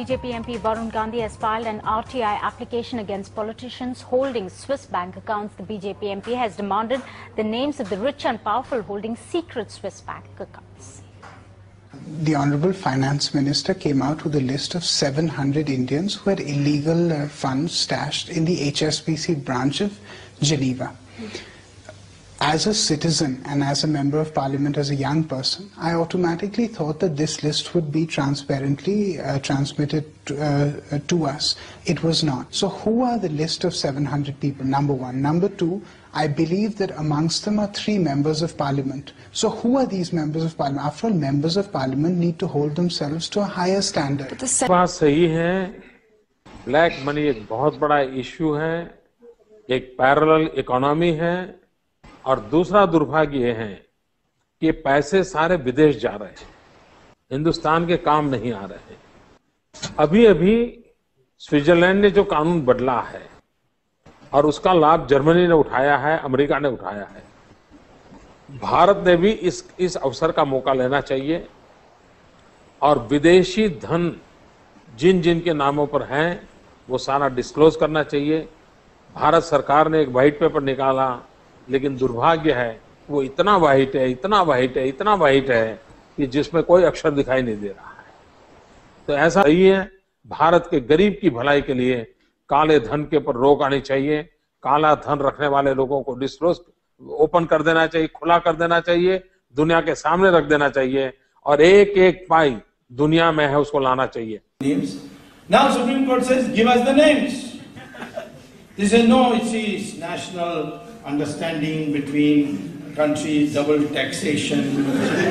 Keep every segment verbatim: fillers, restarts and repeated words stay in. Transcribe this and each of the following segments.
B J P M P Varun Gandhi has filed an R T I application against politicians holding Swiss bank accounts. The B J P M P has demanded the names of the rich and powerful holding secret Swiss bank accounts. The Honourable Finance Minister came out with a list of seven hundred Indians who had illegal uh, funds stashed in the H S B C branch of Geneva. As a citizen and as a member of parliament, as a young person, I automatically thought that this list would be transparently uh, transmitted to, uh, to us. It was not. So who are the list of seven hundred people? Number one. Number two, I believe that amongst them are three members of parliament. So who are these members of parliament? After all, members of parliament need to hold themselves to a higher standard. बात सही है, black money एक बहुत बड़ा issue है, एक parallel economy है, और दूसरा दुर्भाग्य ये है कि पैसे सारे विदेश जा रहे हैं, हिंदुस्तान के काम नहीं आ रहे हैं। अभी अभी स्विट्जरलैंड ने जो कानून बदला है और उसका लाभ जर्मनी ने उठाया है, अमेरिका ने उठाया है। भारत ने भी इस इस अवसर का मौका लेना चाहिए और विदेशी धन जिन जिन के नामों पर हैं वो सारा डिस्क्लोज करना चाहिए। भारत सरकार ने एक व्हाइट पेपर निकाला, लेकिन दुर्भाग्य है वो इतना वाइट है, इतना वाइट है, इतना वाइट है कि जिसमें कोई अक्षर दिखाई नहीं दे रहा है। तो ऐसा सही है, भारत के गरीब की भलाई के लिए काले धन के ऊपर रोक आनी चाहिए। काला धन रखने वाले लोगों को डिस्क्लोज ओपन कर देना चाहिए, खुला कर देना चाहिए, दुनिया के सामने रख देना चाहिए और एक एक पाई दुनिया में है उसको लाना चाहिए। Now Supreme Court says, give us the names. They say, no, it's national understanding between countries, double taxation.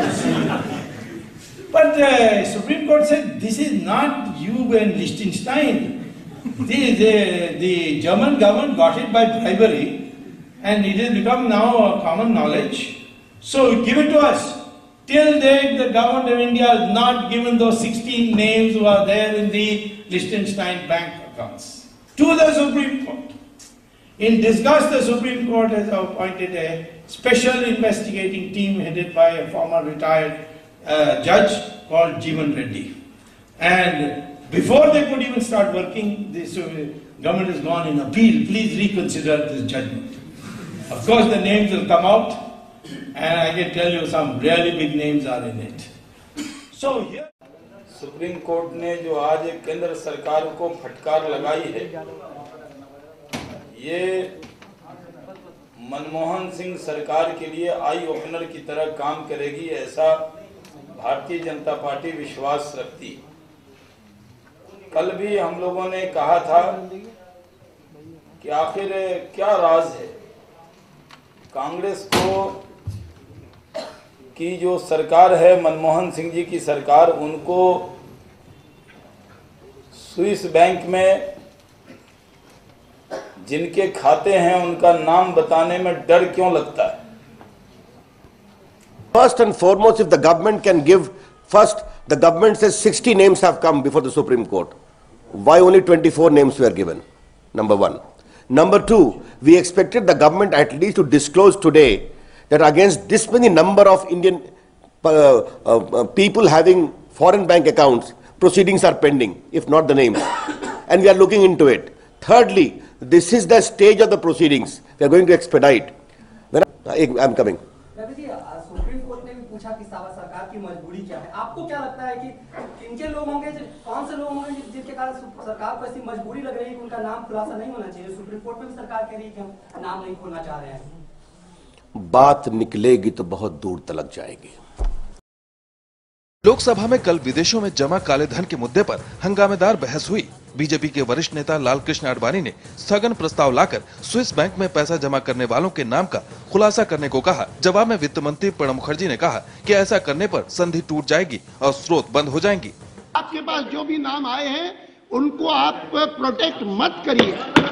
But the Supreme Court said, this is not you and Liechtenstein. The, the, the German government got it by bribery and it has become now a common knowledge. So give it to us. Till date, the government of India has not given those sixteen names who are there in the Liechtenstein bank accounts to the Supreme Court. In disgust, the Supreme Court has appointed a special investigating team headed by a former retired uh, judge called Jeevan Reddy. And before they could even start working, the government has gone in appeal. Please reconsider this judgment. Of course, the names will come out, and I can tell you some really big names are in it. So here, supreme court ने जो आज एक केंद्र सरकार को फटकार लगाई है, ये मनमोहन सिंह सरकार के लिए आई ओपनर की तरह काम करेगी, ऐसा भारतीय जनता पार्टी विश्वास रखती। कल भी हम लोगों ने कहा था कि आखिर क्या राज है कांग्रेस को की जो सरकार है, मनमोहन सिंह जी की सरकार, उनको स्विस बैंक में जिनके खाते हैं उनका नाम बताने में डर क्यों लगता है? First and foremost, if the government can give, first the government says sixty names have come before the Supreme Court. Why only twenty-four names were given? Number one. Number two, we expected the government at least to disclose today that against this many number of Indian uh, uh, people having foreign bank accounts, proceedings are pending, if not the names. And we are looking into it. Thirdly, this is the stage of the proceedings. We are going to expedite. When I am coming. Supreme court ने भी पूछा कि सरकार की मजबूरी क्या है। आपको क्या लगता है कि किनके लोग होंगे, कौन से लोग होंगे जिनके कारण सरकार को ऐसी मजबूरी लग रही है कि उनका नाम खुलासा नहीं होना चाहिए? सुप्रीम कोर्ट में भी सरकार कह रही है कि हम नाम नहीं खोलना चाह रहे हैं। बात निकलेगी तो बहुत दूर तलक जाएगी। लोकसभा में कल विदेशों में जमा काले धन के मुद्दे पर हंगामेदार बहस हुई। बीजेपी के वरिष्ठ नेता लालकृष्ण आडवाणी ने स्थगन प्रस्ताव लाकर स्विस बैंक में पैसा जमा करने वालों के नाम का खुलासा करने को कहा। जवाब में वित्त मंत्री प्रणब मुखर्जी ने कहा कि ऐसा करने पर संधि टूट जाएगी और स्रोत बंद हो जाएंगी। आपके पास जो भी नाम आए हैं उनको आप प्रोटेक्ट मत करिए,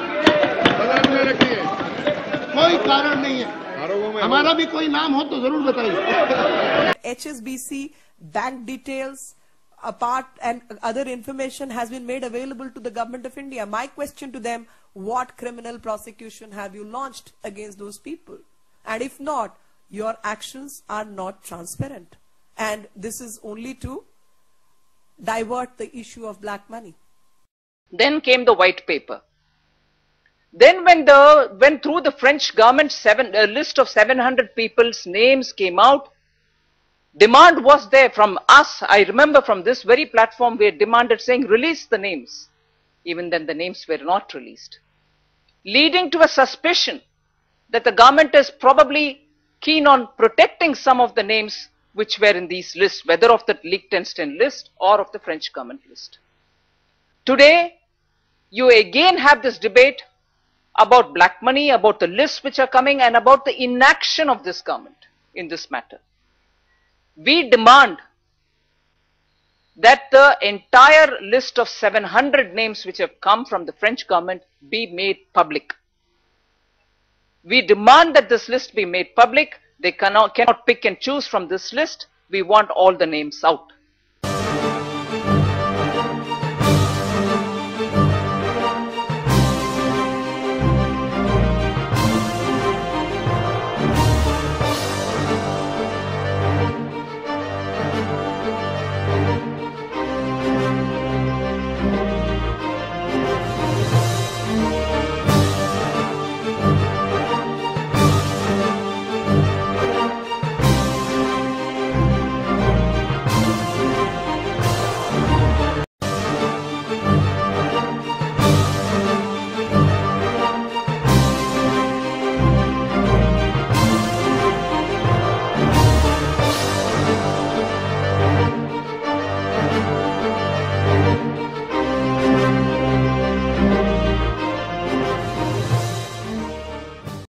कोई कारण नहीं है। हमारा भी कोई नाम हो तो जरूर बताइए। H S B C bank details apart and other information has been made available to the government of India. My question to them, what criminal prosecution have you launched against those people? And if not, your actions are not transparent. And this is only to divert the issue of black money. Then came the white paper. Then when the when through the French government seven a list of seven hundred people's names came out, demand was there from us. I remember from this very platform we had demanded saying release the names. Even then the names were not released, leading to a suspicion that the government is probably keen on protecting some of the names which were in these lists, whether of the Liechtenstein list or of the French government list. Today, you again have this debate about black money, about the lists which are coming, and about the inaction of this government in this matter. We demand that the entire list of seven hundred names which have come from the French government be made public. We demand that this list be made public. They cannot, cannot pick and choose from this list. We want all the names out.